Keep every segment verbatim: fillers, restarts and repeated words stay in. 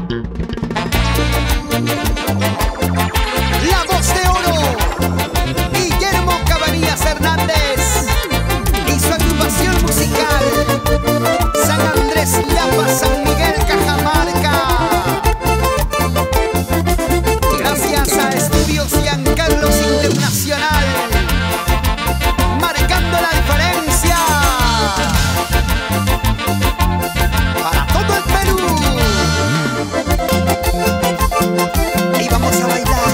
La voz de oro, Guillermo Cabanillas Hernández, y su agrupación musical, San Andrés Lapa, San Miguel, Cajamarca. Gracias a Estudios Giancarlos Internacional, marcando la diferencia para todo el Perú. Y vamos a bailar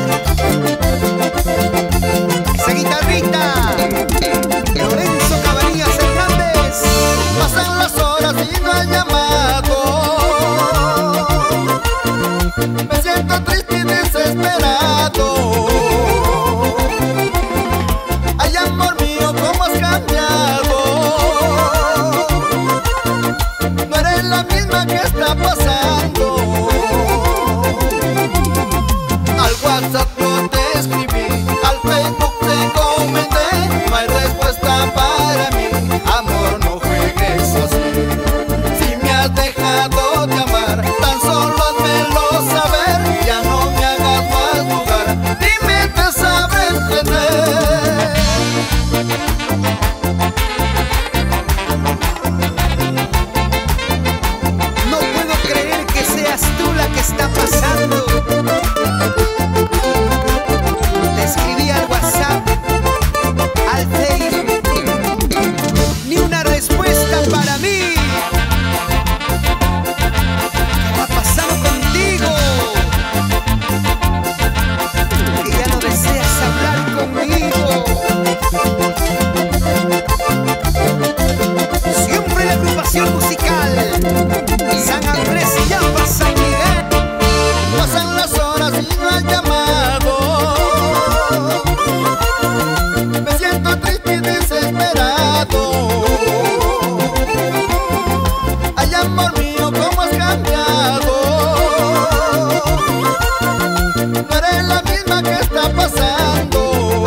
esa guitarrita, Lorenzo Cabanillas Hernández. Pasan las horas y no hay llamado. Me siento triste y desesperado. Ay, amor mío, ¿cómo has cambiado? No eres la misma que está pasando. Al WhatsApp no te escribí, al Facebook te comenté. No hay respuesta para mí, amor, no juegues así. Si me has dejado de amar, tan solo házmelo saber. Ya no me hagas más lugar, dime, te sabré entender. No puedo creer que seas tú la que está pasando. Te escribí al WhatsApp, al Facebook, ni una respuesta para mí. ¿Qué ha pasado contigo? Que ya no deseas hablar conmigo. Siempre la agrupación musical, San Andrés Lapa, San Miguel. Pasan las horas y no has llamado. Me siento triste y desesperado. Ay, amor mío, ¿cómo has cambiado? No eres la misma que está pasando.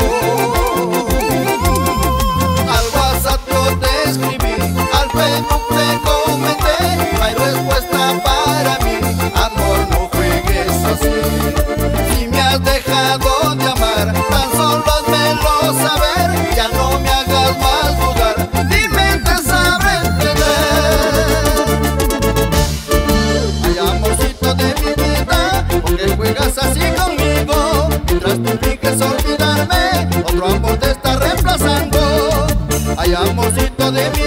Al WhatsApp yo te escribí, al Facebook te comenté. No hay respuesta para mí, amor, no juegues así. Si me has dejado de amar, tan solo házmelo saber. Ya no me hagas más dudar, dime, te sabré entender. Ay, amorcito de mi vida, ¿por qué juegas así conmigo? Mientras tú finges olvidarme, otro amor te está reemplazando. Ay, amorcito de mi